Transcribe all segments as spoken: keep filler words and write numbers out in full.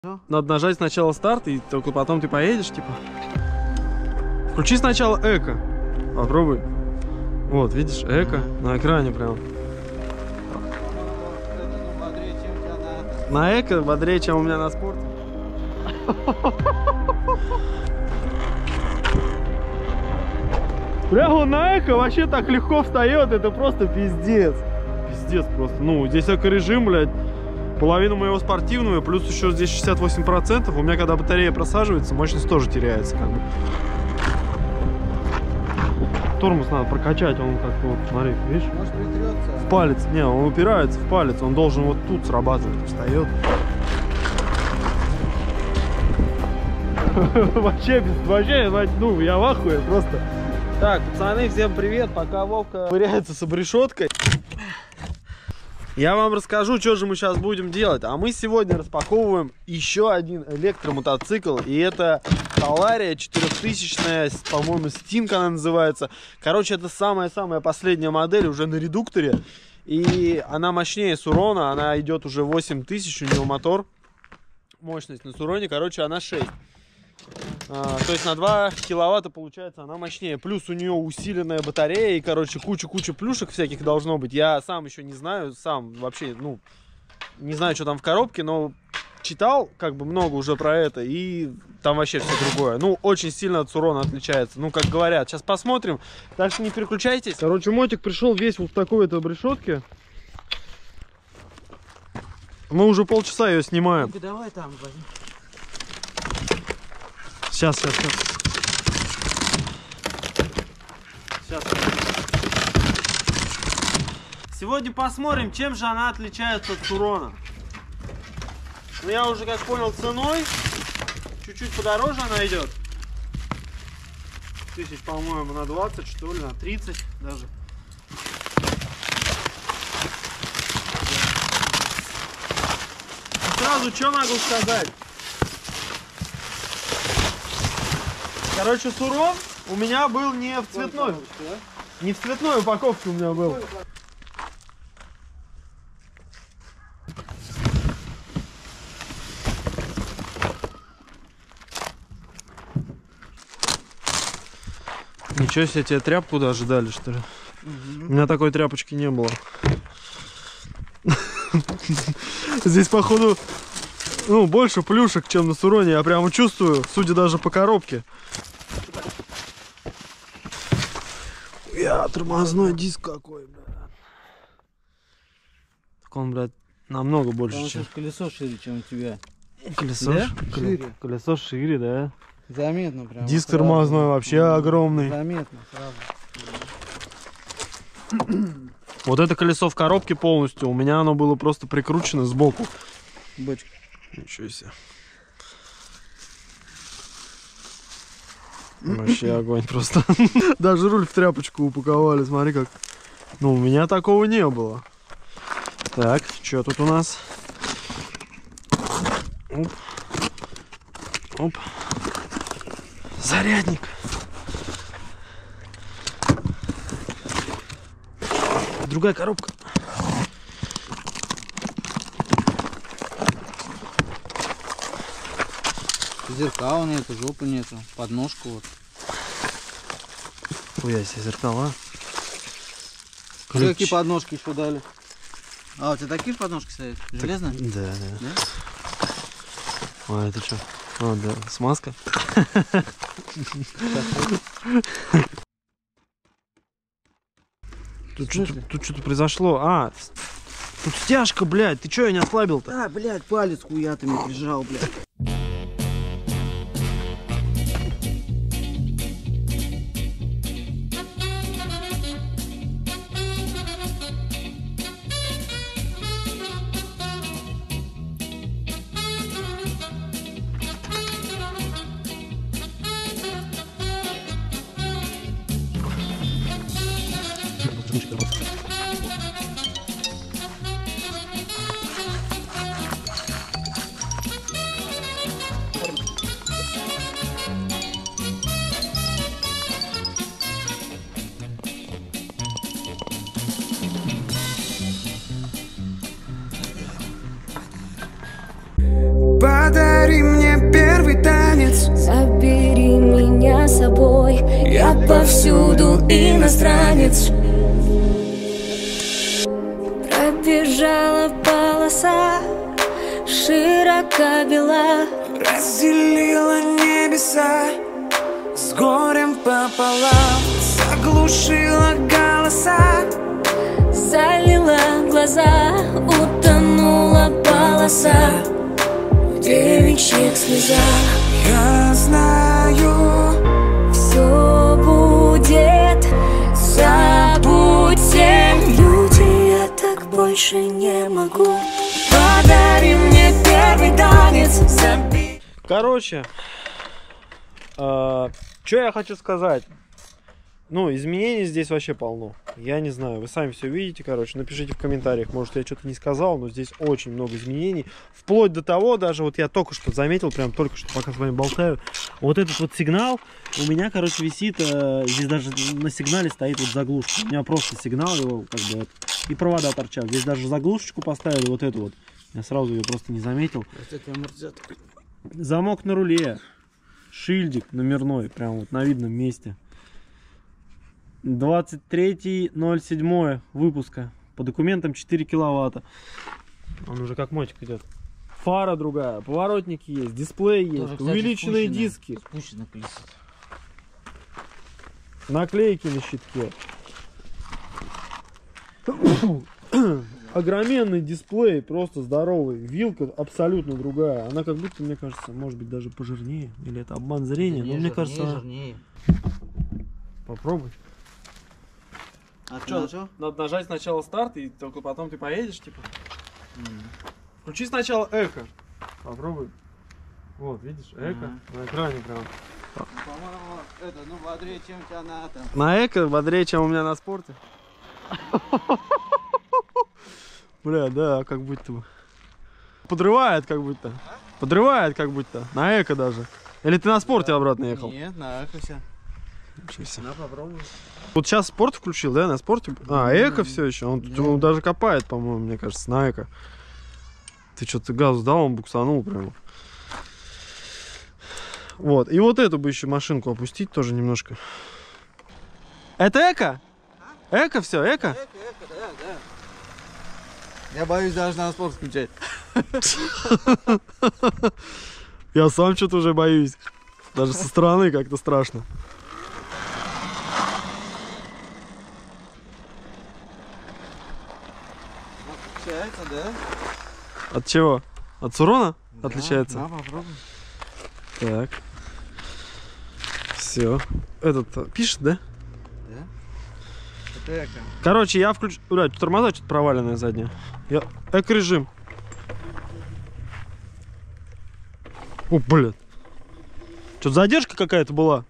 Надо нажать сначала старт, и только потом ты поедешь, типа. Включи сначала эко. Попробуй. Вот, видишь, эко на экране прям. На эко бодрее, чем у меня на спорте. Прям он на эко вообще так легко встает, это просто пиздец. Пиздец просто. Ну, здесь эко-режим, блядь. Половину моего спортивного, плюс еще здесь шестьдесят восемь процентов. У меня, когда батарея просаживается, мощность тоже теряется, как бы. Тормоз надо прокачать, он как-то вот, смотри, видишь? Может, притрется? В палец. Не, он упирается в палец, он должен вот тут срабатывать, встает. Вообще, вообще, ну, я в ахуе просто. Так, пацаны, всем привет, пока Вовка ковыряется с обрешеткой. Я вам расскажу, что же мы сейчас будем делать. А мы сегодня распаковываем еще один электромотоцикл. И это Talaria четырехтысячная, по-моему, Sting она называется. Короче, это самая-самая последняя модель уже на редукторе. И она мощнее Сурона. Она идет уже восемь тысяч, у нее мотор. Мощность на Суроне, короче, она шесть. А, то есть на два киловатта получается она мощнее. Плюс у нее усиленная батарея. И, короче, куча-куча плюшек всяких должно быть. Я сам еще не знаю, сам вообще, ну, не знаю, что там в коробке, но читал как бы много уже про это. И там вообще все другое. Ну, очень сильно от Сурона отличается. Ну, как говорят. Сейчас посмотрим. Так что не переключайтесь. Короче, мотик пришел весь вот в такой-то обрешетке. Мы уже полчаса ее снимаем. Ну-ка, давай там возьми. Сейчас, сейчас, сейчас. Сейчас. Сегодня посмотрим, чем же она отличается от Сурона. Ну, я уже, как понял, ценой. Чуть-чуть подороже она идет. Тысяч, по-моему, на двадцать, что ли, на тридцать даже. Сразу, что могу сказать? Короче, Сурон у меня был не в цветной. Не в цветной упаковке у меня был. Ничего себе, тебе тряпку даже дали, что ли? Угу. У меня такой тряпочки не было. Здесь, походу, ну, больше плюшек, чем на Суроне. Я прямо чувствую, судя даже по коробке. Я тормозной диск какой, блядь. Так он, блядь, намного больше, потому чем... что колесо шире, чем у тебя. Колесо, да? Кол... Шире. Колесо шире, да. Заметно прям. Диск сразу. Тормозной вообще ну, огромный. Заметно сразу. Вот это колесо в коробке полностью. У меня оно было просто прикручено сбоку. Бочка. Ничего себе. Вообще огонь просто. Даже руль в тряпочку упаковали. Смотри как. Ну, у меня такого не было. Так, что тут у нас? Оп. Оп. Зарядник. Другая коробка. Зеркала нету, жопы нету, подножку вот. Хуя себе зеркала. Ключ. Какие подножки еще дали? А, у тебя такие подножки стоят? Железные? Так, да, да, да. А, это что? А, да, смазка. Тут что-то тут что-то произошло. А, тут стяжка, блядь. Ты что, я не ослабил-то? А, блядь, палец хуятами прижал, блядь. Подари мне первый танец. Забери меня с собой, я повсюду иностранец. Пробежала полоса, широка бела, Разделила небеса с горем пополам. Заглушила голоса, залила глаза, утонула полоса в девичьих слезах. я знаю, Все будет, забудьте, люди, я так больше не могу. Подари мне первый танец, забей. Короче, э, что я хочу сказать. Ну, изменений здесь вообще полно. Я не знаю, вы сами все видите, короче. Напишите в комментариях, может, я что-то не сказал, но здесь очень много изменений. Вплоть до того, даже вот я только что заметил, прям только что, пока с вами болтаю, вот этот вот сигнал у меня, короче, висит, э, здесь даже на сигнале стоит вот заглушка. У меня просто сигнал его, как бы, вот, и провода торчат. Здесь даже заглушечку поставили, вот эту вот. Я сразу ее просто не заметил. Замок на руле, шильдик номерной, прям вот на видном месте. двадцать третье ноль седьмое выпуска. По документам четыре киловатта. Он уже как мотик идет. Фара другая, поворотники есть, дисплей есть, Тоже, кстати, увеличенные спущенная. диски. Спущено колесо. Наклейки на щитке. Огроменный дисплей, просто здоровый. Вилка абсолютно другая. Она как будто, мне кажется, может быть даже пожирнее. Или это обман зрения. Но мне кажется, она... жирнее. Попробуй. А Чё, что? надо нажать сначала старт, и только потом ты поедешь, типа. Включи сначала эхо. Попробуй. Вот, видишь, эхо на экране прям. По-моему, это, ну, бодрее, чем у тебя на этом. На эко бодрее, чем у меня на спорте. Бля, да, как будто бы. Подрывает как будто. Подрывает как будто. На эко даже. Или ты на спорте обратно ехал? Нет, на эхосе. На, попробуй. Вот сейчас спорт включил, да, на спорте? А, эко все еще. Он тут он даже копает, по-моему, мне кажется, на эко. Ты что-то газу дал, он буксанул прямо. Вот. И вот эту бы еще машинку опустить тоже немножко. Это эко? Эко все, эко? Эко, эко, да, да. Я боюсь даже на спорт включать. Я сам что-то уже боюсь. Даже со стороны как-то страшно. Отличается, да? От чего? От Сурона? Да, Отличается? На, попробуй. Так. Все. Этот пишет, да? Да? Это эко. Короче, я включу... Блядь, тормоза что-то проваленное заднее. Я... Эко-режим. О, блядь. Что-то задержка какая-то была.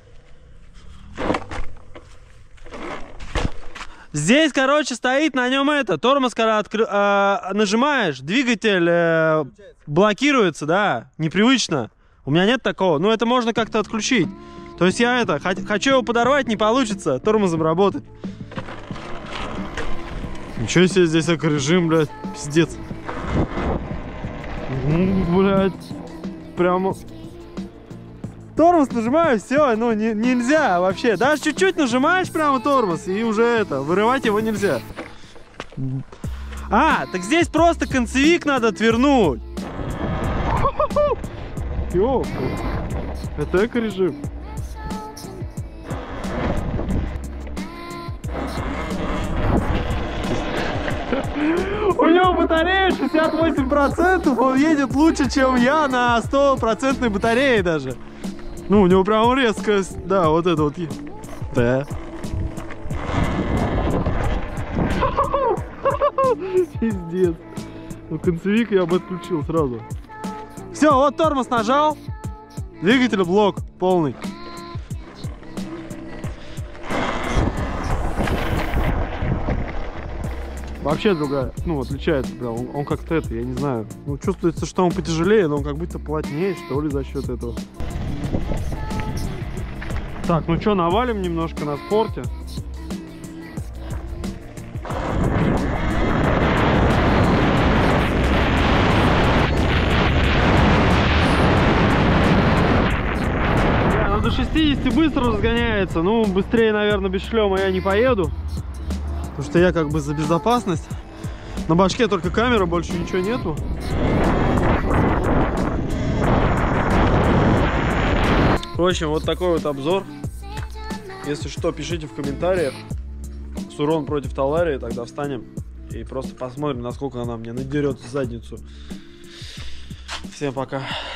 Здесь, короче, стоит на нем это. Тормоз, когда откры... э, нажимаешь, двигатель э, блокируется, да. Непривычно. У меня нет такого. Но это можно как-то отключить. То есть я это... Хочу его подорвать, не получится. Тормозом работать. Ничего себе здесь эко-режим, блядь. Пиздец. Блядь. Прямо... Тормоз нажимаю, все, ну не, нельзя вообще. Даже чуть-чуть нажимаешь прямо тормоз, и уже это, вырывать его нельзя. А, так здесь просто концевик надо отвернуть. Ёпта. Это эко-режим. У него батарея шестьдесят восемь процентов, он едет лучше, чем я на сто процентной батарее даже. Ну, у него прям резко, да, вот это вот. Да. Пиздец. Ну, концевик я бы отключил сразу. Все, вот тормоз нажал. Двигатель блок полный. Вообще другая, ну, отличается, да, он, он как-то это, я не знаю. Ну, чувствуется, что он потяжелее, но он как будто плотнее, что ли, за счет этого. Так, ну что, навалим немножко на спорте. до шестидесяти быстро разгоняется. Ну, быстрее, наверное, без шлема я не поеду. Потому что я как бы за безопасность. На башке только камера, больше ничего нету. В общем, вот такой вот обзор. Если что, пишите в комментариях. Сурон против Таларии, тогда встанем и просто посмотрим, насколько она мне надерет в задницу. Всем пока.